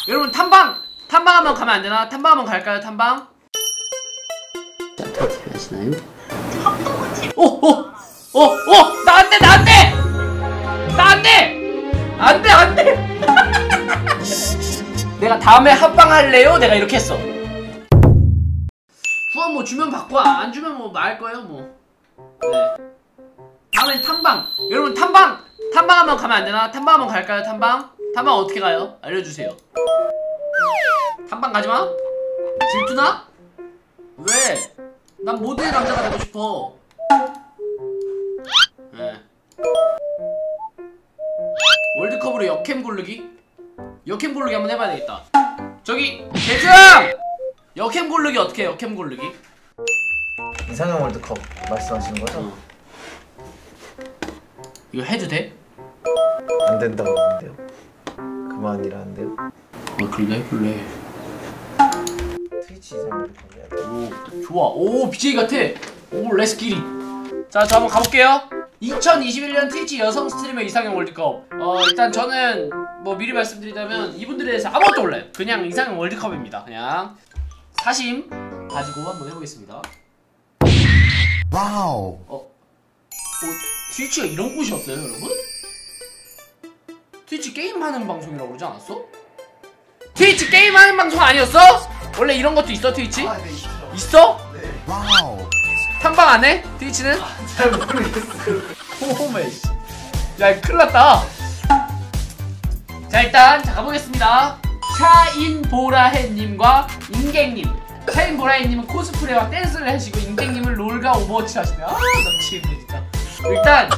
여러분 탐방 한번 가면 안 되나? 탐방 한번 갈까요? 탐방? 자, 어떻게 하시나요? 나 안 돼! 안 돼! 내가 다음에 합방 할래요? 내가 이렇게 했어. 후원 뭐 주면 받고 안 주면 뭐 말 거예요, 뭐. 네. 다음엔 탐방. 여러분 탐방 한번 가면 안 되나? 탐방 한번 갈까요? 탐방 어떻게 가요? 알려주세요. 탐방 가지마? 질투나? 왜? 난 모두의 남자가 되고 싶어. 네. 월드컵으로 역캠 고르기? 역캠 고르기 한번 해봐야 되겠다. 저기 대장! 역캠 고르기 어떻게 해? 역캠 고르기? 이상형 월드컵 말씀하시는 거죠? 이거 해도 돼? 안 된다고 하는데요. 그만이라는데요. 그래 해볼래. 트위치 이상형 월드컵 해야 돼. 오 좋아. 오 BJ 같아. 오 렛츠기리. 자 저 한번 가볼게요. 2021년 트위치 여성 스트리머 이상형 월드컵. 일단 저는 뭐 미리 말씀드리자면 이분들에 대해서 아무것도 몰라요. 그냥 이상형 월드컵입니다. 그냥 사심 가지고 한번 해보겠습니다. 와우. 트위치가 이런 곳이었어요 여러분? 트위치 게임하는 방송이라고 그러지 않았어? 트위치 게임하는 방송 아니었어? 원래 이런 것도 있어 트위치? 네, 있어? 네. 와우. 탐방 안 해? 트위치는? 잘 모르겠어요. 오메 야 큰일났다. 자 일단 가보겠습니다. 차인보라해님과 인갱님. 차인보라해님은 코스프레와 댄스를 하시고 인갱님은 롤과 오버워치 하시네요. 아 미치겠네 진짜. 일단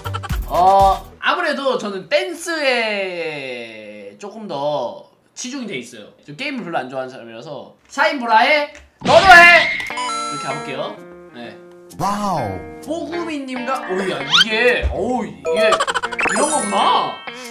아무래도 저는 댄스에 조금 더 치중이 돼 있어요. 저 게임을 별로 안 좋아하는 사람이라서 차인보라해 너도 해! 이렇게 가볼게요. 네. 와우. 뽀구미님과 오야 이게 이런 거구나.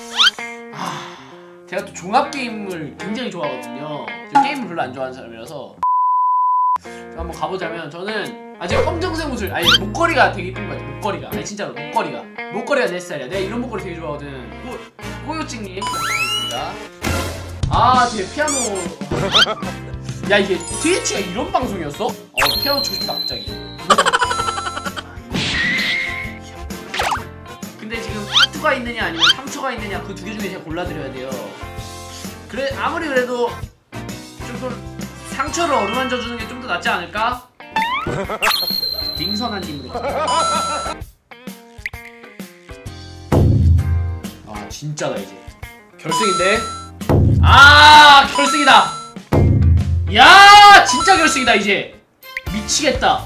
제가 또 종합 게임을 굉장히 좋아하거든요. 저 게임을 별로 안 좋아하는 사람이라서. 한번 가보자면 저는 제가 검정색 옷을 목걸이가 되게 이쁜 것 같아. 목걸이가 진짜로 목걸이가 내 스타일이야. 내가 이런 목걸이 되게 좋아하거든. 꼬요찡님 있습니다. 제 피아노. 야 이게 트위치가 이런 방송이었어? 피아노 치고 싶다 갑자기. 근데 지금 4초가 있느냐 아니면 3초가 있느냐 그 두 개 중에 제가 골라드려야 돼요. 그래 아무리 그래도 좀 더 상처를 어루만져 주는 게 좀 더 낫지 않을까? 딩선아님으로. 진짜다 이제. 결승인데. 결승이다. 야 진짜 결승이다 이제. 미치겠다.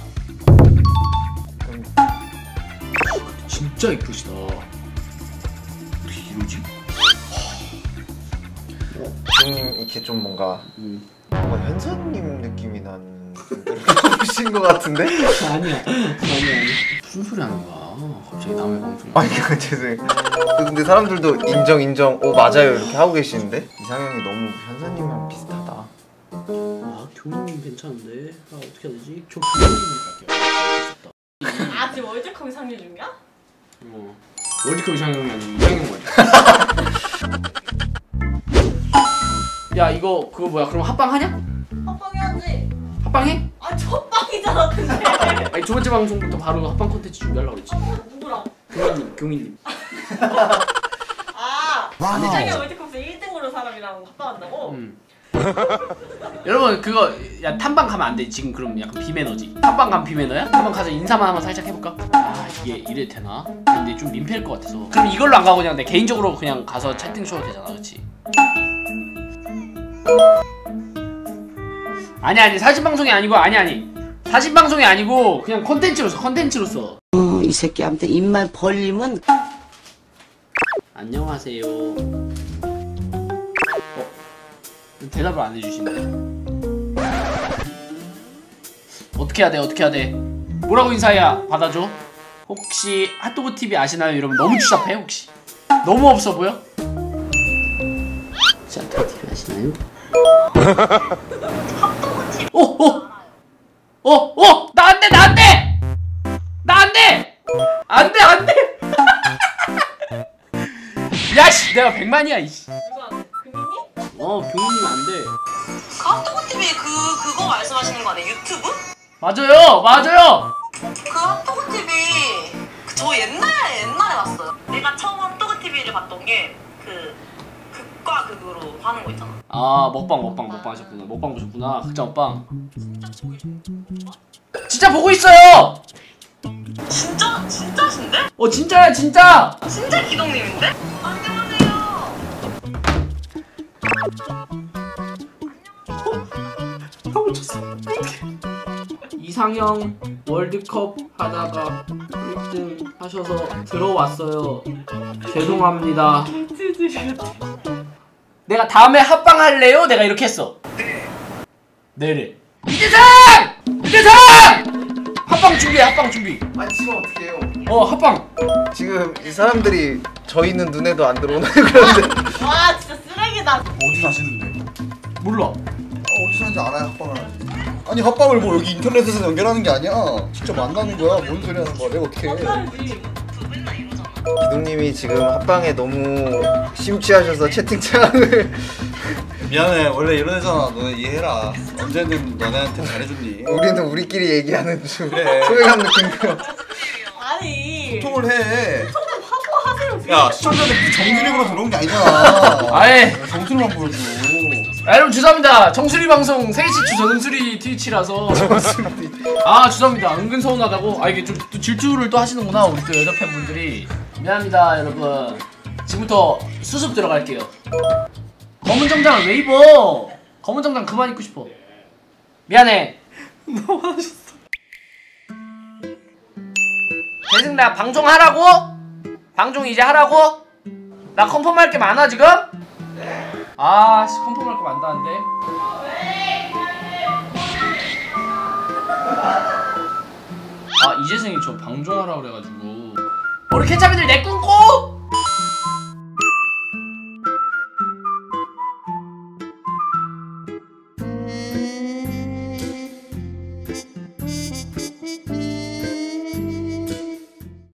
진짜 이쁘시다. 어떻게 이러지? 형님 이렇게 좀 뭔가 현선님 느낌이 나는 분이신 것 같은데? 아니야. 무슨 소리 하는 거야? 갑자기 남의 방송. 죄송해요. 근데 사람들도 인정. 맞아요 이렇게 하고 계시는데 이상형이 너무 현선님이랑 비슷하다. 교민님 괜찮은데? 어떻게 해야 되지? 저 교민님 갈게요. 지금 월드컵 상영 중이야? 월드컵 이상형이 아니고 이상형 월드컵. 야 이거 그거 뭐야? 그럼 합방 하냐? 합방해야지. 합방해? 첫방이잖아 근데. 두 번째 방송부터 바로 합방 콘텐츠 준비하려고 그랬지. 누구랑? 교민님. 이상형 월드컵에서 1등으로 사람이랑 합방한다고? 여러분 그거 탐방 가면 안 돼. 지금 그럼 약간 비매너지. 탐방 가면 비매너야? 한번 가서 인사만 한번 살짝 해볼까? 이게 이래 되나? 근데 좀 민폐일 것 같아서. 그럼 이걸로 안 가고 그냥 내 개인적으로 그냥 가서 채팅 쳐도 되잖아, 그렇지? 아니 사진 방송이 아니고 사진 방송이 아니고 그냥 컨텐츠로서. 이 새끼한테 입만 벌리면. 안녕하세요. 대답을 안 해주시네. 어떻게 해야 돼? 뭐라고 인사해야 받아줘? 혹시 핫도그 TV 아시나요? 여러분 너무 추잡해 혹시? 너무 없어 보여? 혹시 핫도그 TV 아시나요? 나 안 돼! 야씨 내가 100만이야 이씨. 누구한테? 금이님? 병인이면 안돼. 핫도그 TV 그거 말씀하시는 거 아니에요? 유튜브? 맞아요 맞아요. 그 핫도그 TV 저 옛날에 봤어요. 내가 처음 핫도그 TV를 봤던 게 극과 극으로 하는 거 있잖아. 아 먹방 하셨구나. 먹방 보셨구나. 극장 먹방. 진짜 보고 있어요. 진짜신데? 진짜야 진짜. 진짜 기동님인데? 안녕하세요. 형 쳤어. 이상형 월드컵 하다가 1등 하셔서 들어왔어요. 죄송합니다. 내가 다음에 합방 할래요? 내가 이렇게 했어. 네래. 이재상! 합방 준비해. 합방 준비. 아니 지금 어떻게 해요? 합방. 지금 이 사람들이 저희는 눈에도 안 들어오나요? 그런데 와 진짜 쓰레기다. 어디 사시는데? 몰라. 어디 사는지 알아야 합방을 하지. 아니 합방을 뭐 여기 인터넷에서 연결하는 게 아니야. 직접 만나는 거야. 뭔 소리 하는 거야. 내가 어떻게 해. 만나야지. 기동님이 지금 합방에 너무 심취하셔서 채팅창을 미안해. 원래 이런 애잖아. 너네 이해해라. 언제든 너네한테 잘해줬니. 우리는 우리끼리 얘기하는 중 그래. 소외감 느낀다. 아니. 소통을 해. 하고 하세요. 야 시청자들 정수리으로 들어온 게 아니잖아. 아예. 정수리만 보여줘. 여러분 죄송합니다. 정수리 방송 세이시추 전음수리 트위치라서. 아 죄송합니다. 은근 서운하다고. 이게 좀 또 질투를 또 하시는구나. 우리 또 여자 팬분들이. 미안합니다 여러분. 지금부터 수습 들어갈게요. 검은 정장을 왜 입어? 검은 정장 그만 입고 싶어. 미안해. 너무 화나셨어. 대승 나 방송하라고? 방송 이제 하라고? 나 컨펌할 게 많아 지금? 아씨 컨펌할 거 많다는데. 이재승이 저 방송하라 그래가지고 우리 케찹이들 내 끊고